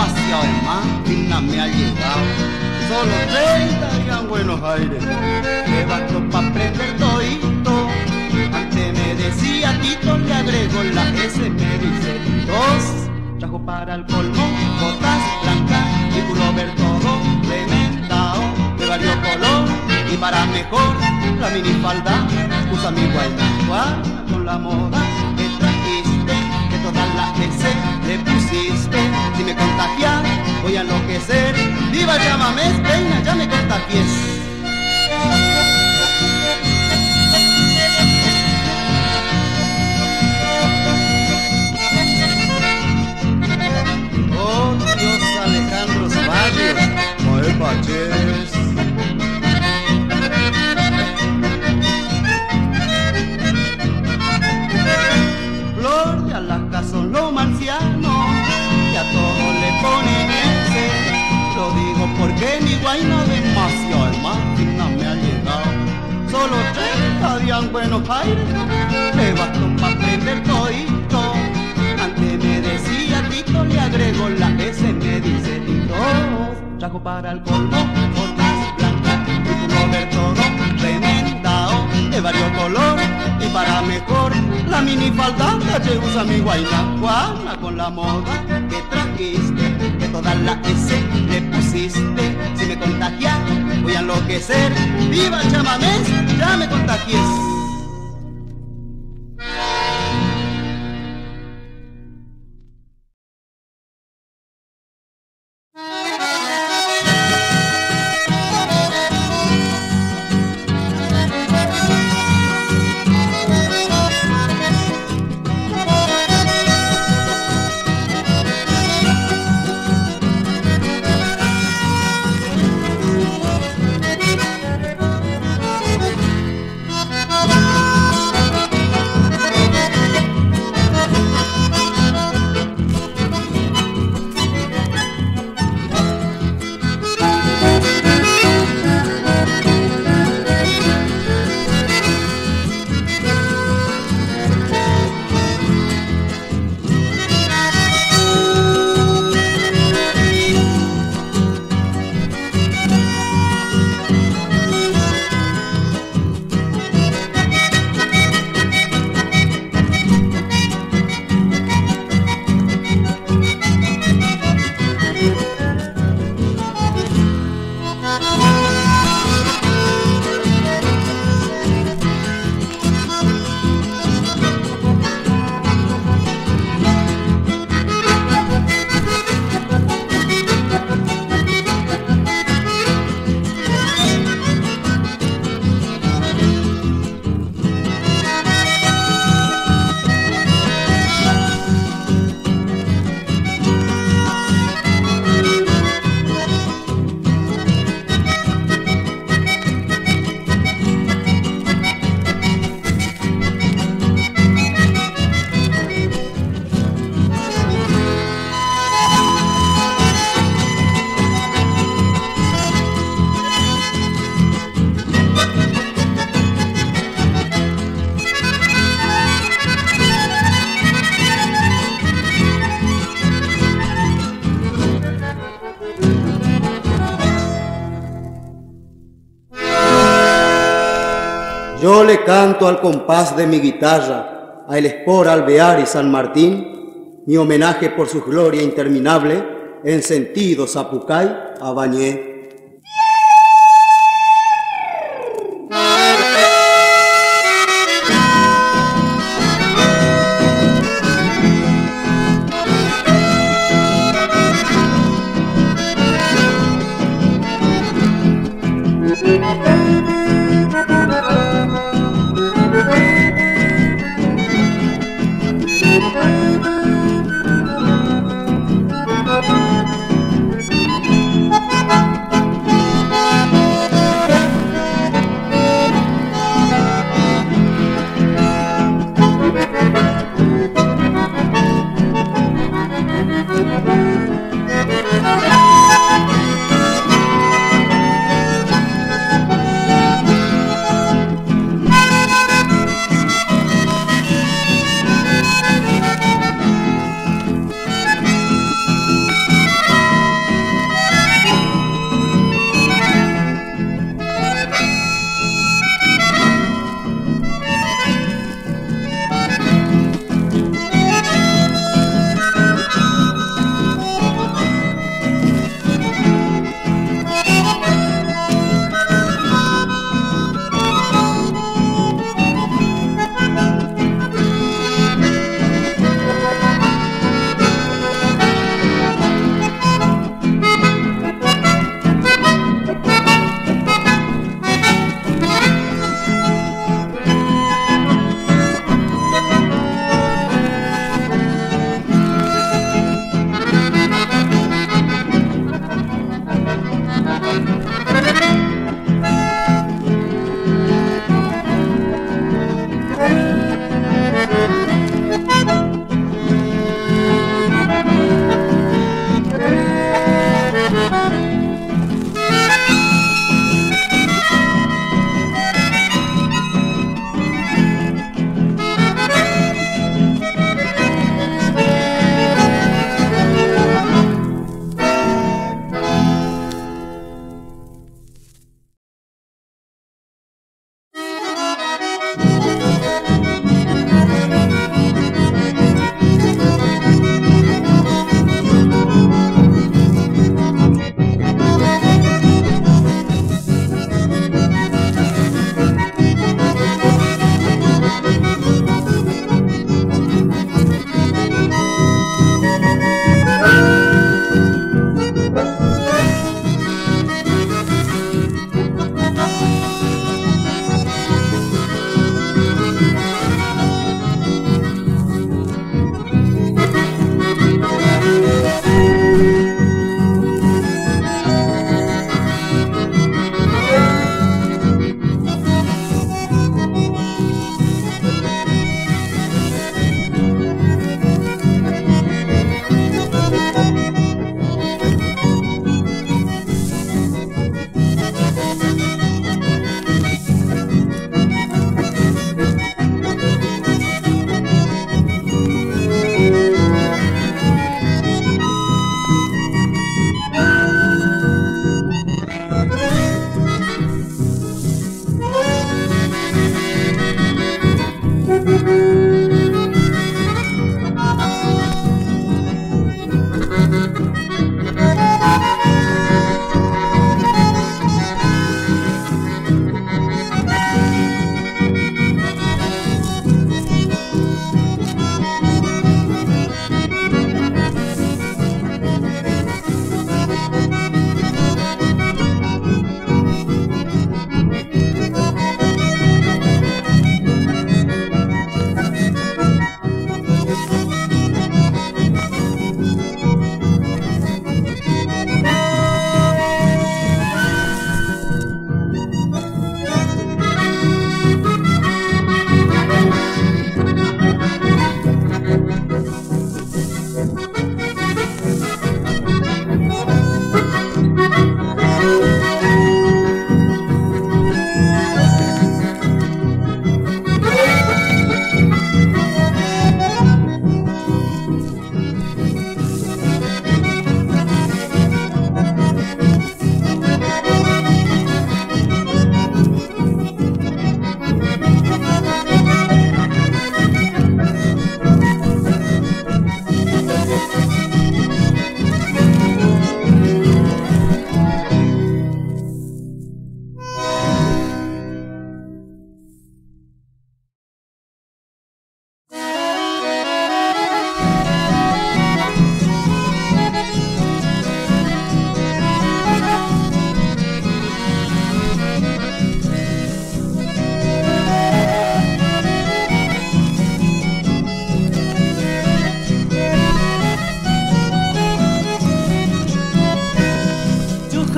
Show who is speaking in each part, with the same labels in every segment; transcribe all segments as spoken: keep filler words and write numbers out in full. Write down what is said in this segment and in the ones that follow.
Speaker 1: demasiado, es más, digna me ha llegado. Solo treinta días en Buenos Aires, me bastó pa' aprender todito. Antes me decía Tito, le agrego la S, me dice dos. Trajo para el colmo botas blancas y pullover todo remendado de varios color. Y para mejor la minifalda usa mi guayna con la moda que trajiste, que todas las S le pusiste. Si me contagias voy a enloquecer. Viva Chamamés, peña, ya me contagies. Oh Dios, Alejandro Barrios, Noel Baches. Gloria a las casas los marcianos, y a todos le ponen ese. Lo digo porque mi guayna demasiado, es más, digna me ha llegado. Solo treinta días en Buenos Aires, me bastó pa' aprender todito. Antes me decía Tito, le agrego la S, me dice Tito. Trajo para el colmo botas blancas y pullover todo remendado de varios colores. Y para mejor la minifalda que usa mi guayna Juana con la moda que trajiste, que todas las S le pusiste. Si me contagias voy a enloquecer. Viva Chamamés, ya me contagies. Yo le canto al compás de mi guitarra a El Espor, Alvear y San Martín, mi homenaje por su gloria interminable, en sentido Zapucay a Bañé.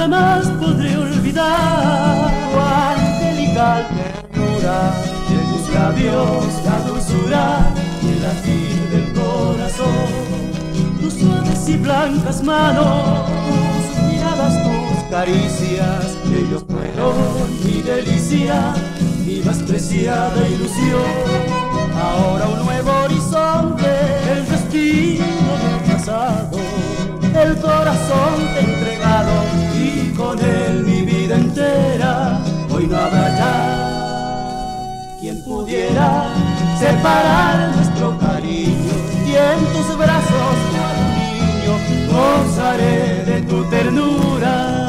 Speaker 1: nunca más podré olvidar tu angelical ternura, de tus labios la dulzura y el latir del corazón, tus suaves y blancas manos, tus miradas, tus caricias, ellos fueron mi delicia, mi más preciada ilusión. Ahora un nuevo horizonte, el destino del pasado, el corazón te he entregado y con él mi vida entera. Hoy no habrá ya quien pudiera separar nuestro cariño, y en tus brazos cual niño gozaré de tu ternura.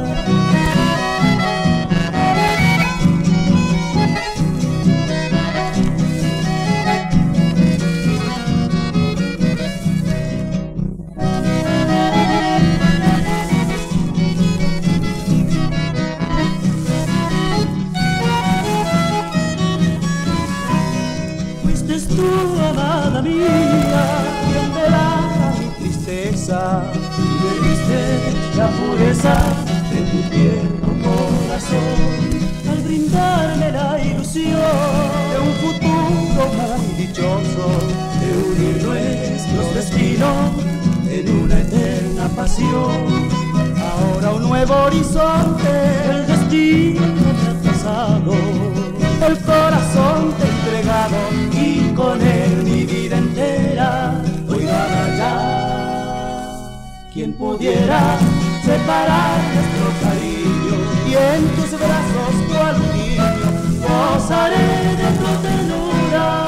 Speaker 1: Tu amada mía, quien velaba mi tristeza y me diste la pureza de tu tierno corazón, al brindarme la ilusión de un futuro muy dichoso, de unir nuestros destinos en una eterna pasión. Ahora un nuevo horizonte, el destino me ha pasado, el corazón te he entregado y con él mi vida entera. Hoy nada ya quien pudiera separar nuestro cariño, y en tus brazos cual niño gozaré de tu ternura.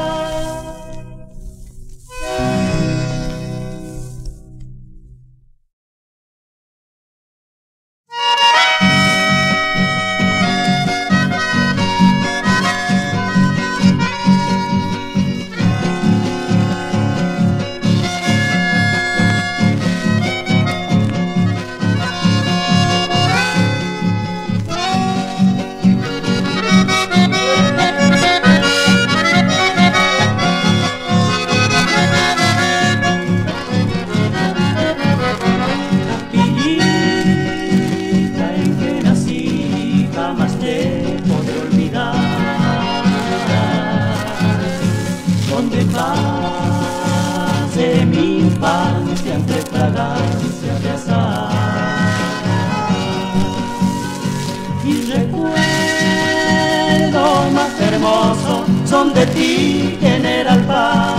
Speaker 1: Son de ti, General Paz,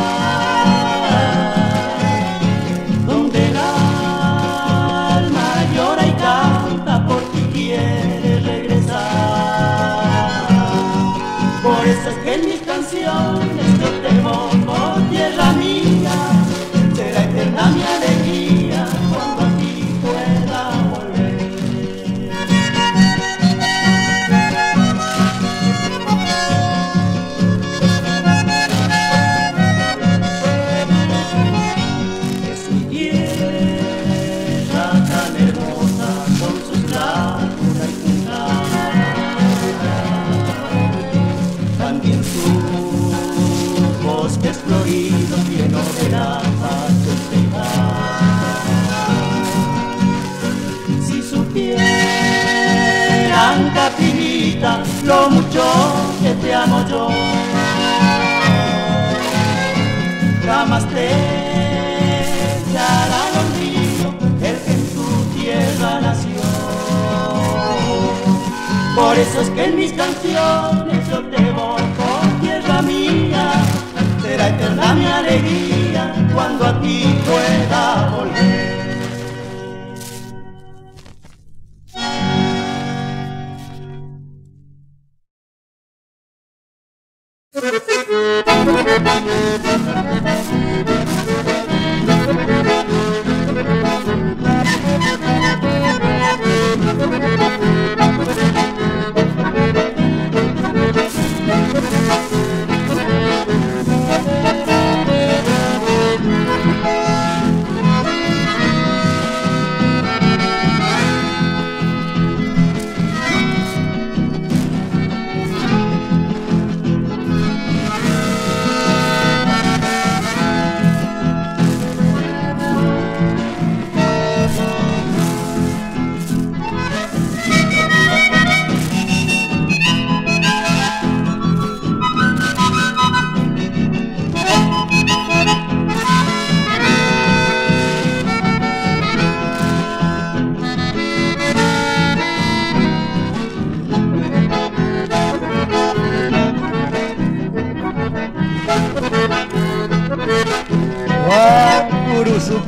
Speaker 1: donde el alma llora y canta por ti quiere regresar. Por eso es que en mis canciones yo te evoco, tierra mía, será eterna mi alegría cuando a ti pueda volver. Florido, lleno de la paz de si supieran, Capinita, lo mucho que te amo yo, jamás te echará al olvido el que en tu tierra nació. Por eso es que en mis canciones yo te evoco, tierra mía, será eterna mi alegría cuando a ti pueda volver.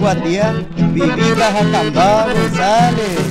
Speaker 1: Guatía, Vivitas Acambá González.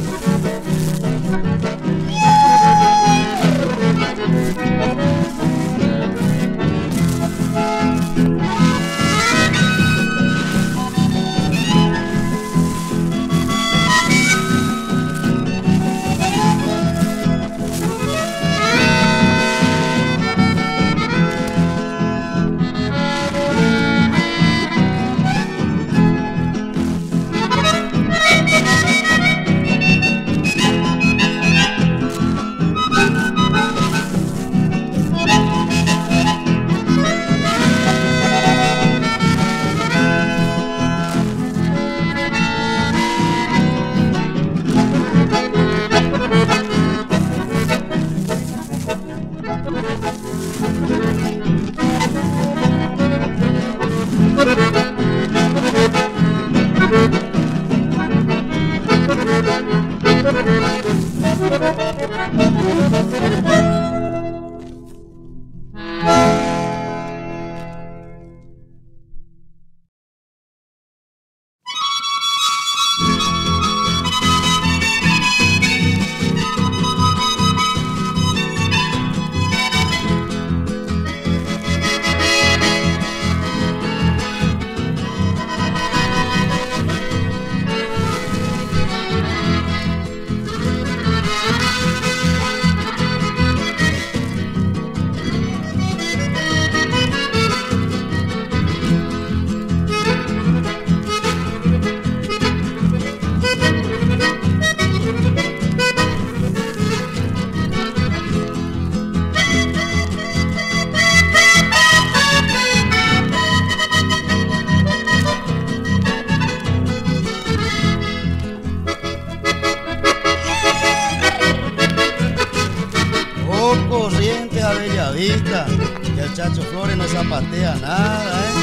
Speaker 1: A Bellavista, que el Chacho Flores no zapatea nada, ¿eh?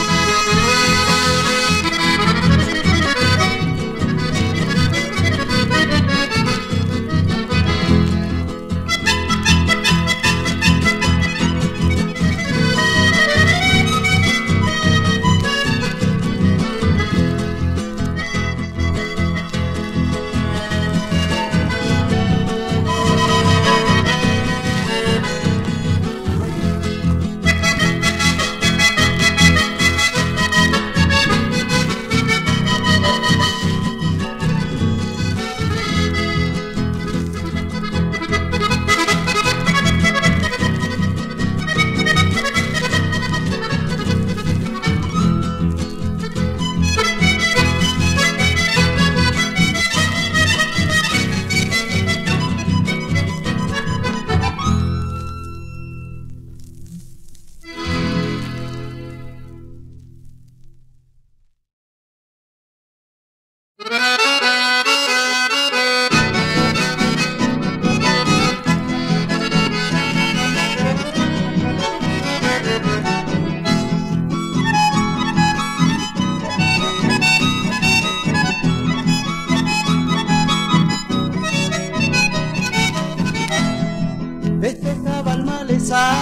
Speaker 1: Festejaba al malezar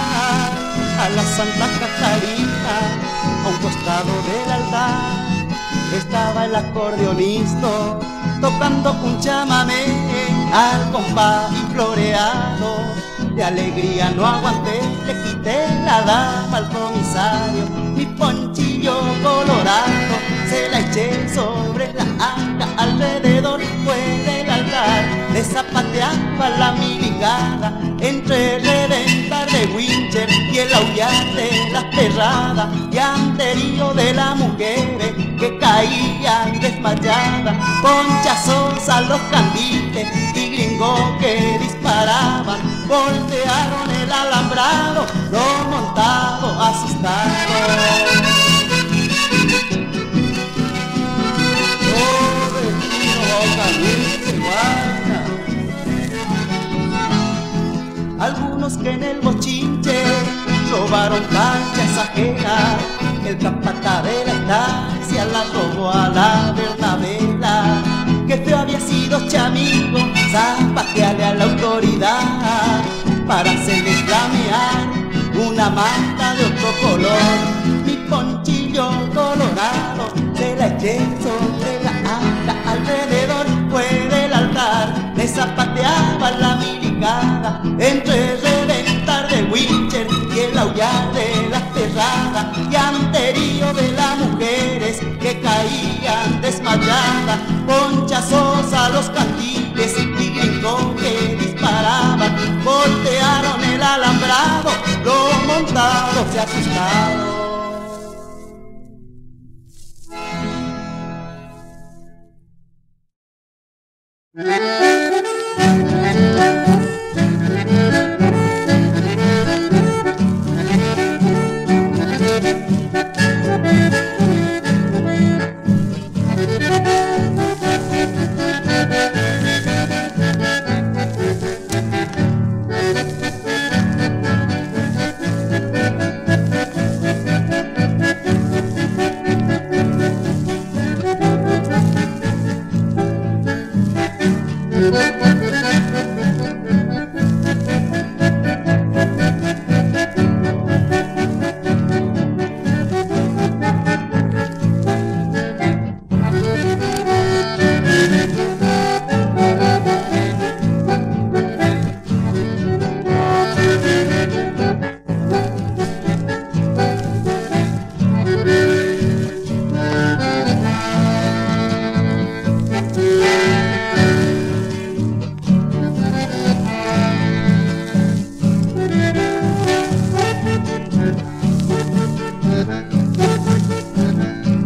Speaker 1: a la Santa Catalina, a un costado del altar estaba el acordeonista tocando un chamamé al compás y floreado. De alegría no aguanté, le quité la dama al comisario, mi ponchillo colorado se la eché sobre la anca, alrededor fue del altar, le zapateaba la milicada entre el reventar de Wincher y el aullar de las perradas y anterío de las mujeres que caían desmayadas, ponchazos a los candiles y gringos que disparaban, voltearon el alambrado, los montados asustados. Oh, vecino, caliente, guarda. Algunos que en el bochinche robaron canchas ajenas, el capataz de la estancia la robó a la Bernabela, que feo había sido chamigo, zapatearle a la autoridad para hacerle flamear una manta de otro color. Mi ponchillo colorado se la eché sobre la me zapateaba la milicada entre reventar de Wincher y el aullar de las perradas y anterío de las mujeres que caían desmayadas, ponchazos a los cantiles y gringos que disparaban, voltearon el alambrado, los montados se asustaron.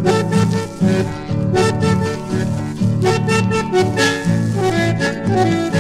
Speaker 2: Thank you.